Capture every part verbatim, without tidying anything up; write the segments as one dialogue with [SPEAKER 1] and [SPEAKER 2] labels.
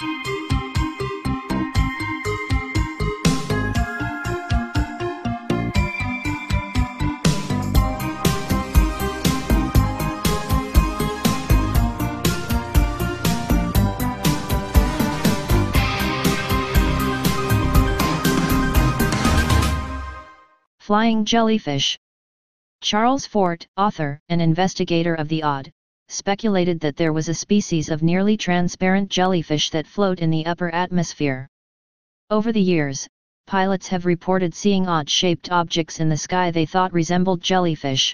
[SPEAKER 1] Flying jellyfish. Charles Fort, author and investigator of the Odd, speculated that there was a species of nearly transparent jellyfish that float in the upper atmosphere. Over the years, pilots have reported seeing odd-shaped objects in the sky they thought resembled jellyfish.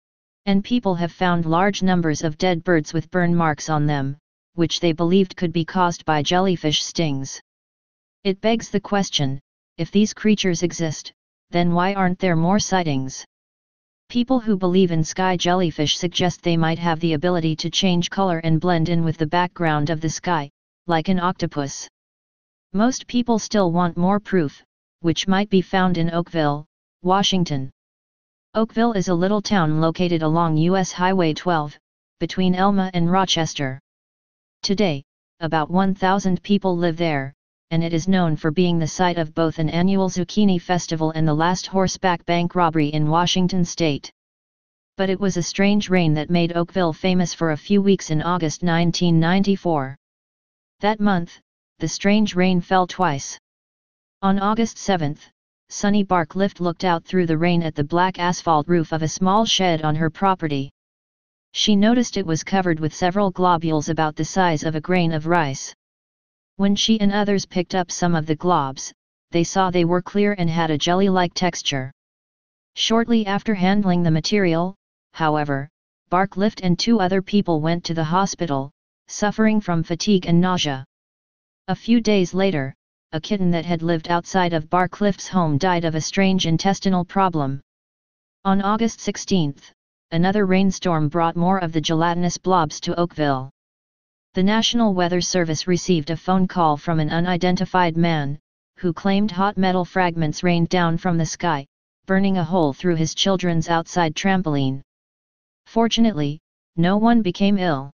[SPEAKER 1] And people have found large numbers of dead birds with burn marks on them, which they believed could be caused by jellyfish stings. It begs the question, if these creatures exist, then why aren't there more sightings? People who believe in sky jellyfish suggest they might have the ability to change color and blend in with the background of the sky, like an octopus. Most people still want more proof, which might be found in Oakville, Washington. Oakville is a little town located along U S Highway twelve, between Elma and Rochester. Today, about one thousand people live there, and it is known for being the site of both an annual zucchini festival and the last horseback bank robbery in Washington state. But it was a strange rain that made Oakville famous for a few weeks in August nineteen ninety-four. That month, the strange rain fell twice. On August seventh, Sunny Barclift looked out through the rain at the black asphalt roof of a small shed on her property. She noticed it was covered with several globules about the size of a grain of rice. When she and others picked up some of the globs, they saw they were clear and had a jelly-like texture. Shortly after handling the material, however, Barclift and two other people went to the hospital, suffering from fatigue and nausea. A few days later, a kitten that had lived outside of Barclift's home died of a strange intestinal problem. On August sixteenth, another rainstorm brought more of the gelatinous blobs to Oakville. The National Weather Service received a phone call from an unidentified man, who claimed hot metal fragments rained down from the sky, burning a hole through his children's outside trampoline. Fortunately, no one became ill.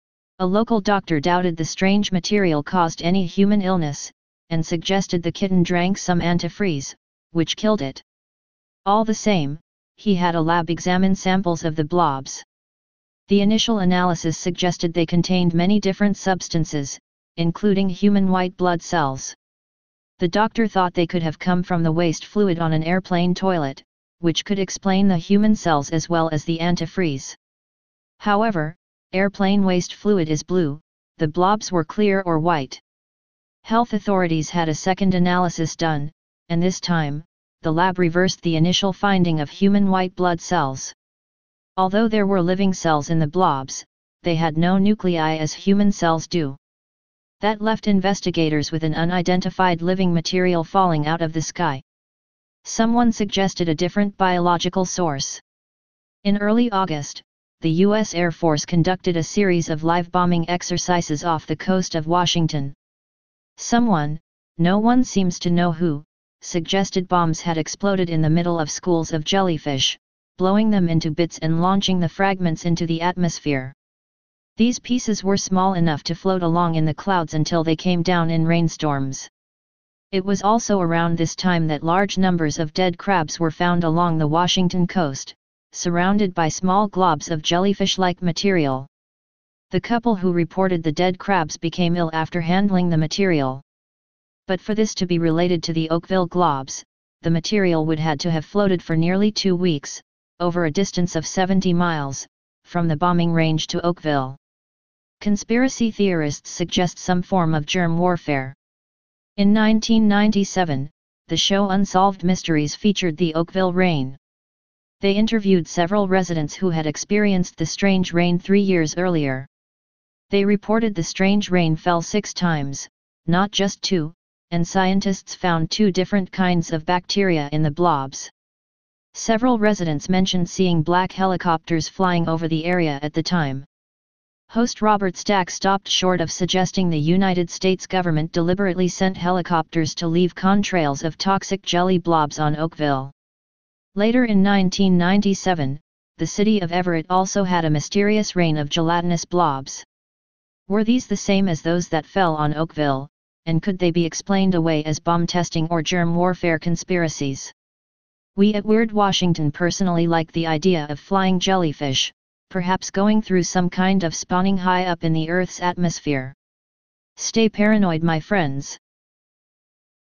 [SPEAKER 1] A local doctor doubted the strange material caused any human illness, and suggested the kitten drank some antifreeze, which killed it. All the same, he had a lab examine samples of the blobs. The initial analysis suggested they contained many different substances, including human white blood cells. The doctor thought they could have come from the waste fluid on an airplane toilet, which could explain the human cells as well as the antifreeze. However, airplane waste fluid is blue, the blobs were clear or white. Health authorities had a second analysis done, and this time, the lab reversed the initial finding of human white blood cells. Although there were living cells in the blobs, they had no nuclei as human cells do. That left investigators with an unidentified living material falling out of the sky. Someone suggested a different biological source. In early August, the U S Air Force conducted a series of live bombing exercises off the coast of Washington. Someone, no one seems to know who, suggested bombs had exploded in the middle of schools of jellyfish, blowing them into bits and launching the fragments into the atmosphere. These pieces were small enough to float along in the clouds until they came down in rainstorms. It was also around this time that large numbers of dead crabs were found along the Washington coast, surrounded by small globs of jellyfish-like material. The couple who reported the dead crabs became ill after handling the material. But for this to be related to the Oakville globs, the material would had to have floated for nearly two weeks, over a distance of seventy miles, from the bombing range to Oakville. Conspiracy theorists suggest some form of germ warfare. In nineteen ninety-seven, the show Unsolved Mysteries featured the Oakville rain. They interviewed several residents who had experienced the strange rain three years earlier. They reported the strange rain fell six times, not just two, and scientists found two different kinds of bacteria in the blobs. Several residents mentioned seeing black helicopters flying over the area at the time. Host Robert Stack stopped short of suggesting the United States government deliberately sent helicopters to leave contrails of toxic jelly blobs on Oakville. Later in nineteen ninety-seven, the city of Everett also had a mysterious rain of gelatinous blobs. Were these the same as those that fell on Oakville, and could they be explained away as bomb testing or germ warfare conspiracies? We at Weird Washington personally like the idea of flying jellyfish, perhaps going through some kind of spawning high up in the Earth's atmosphere. Stay paranoid, my friends.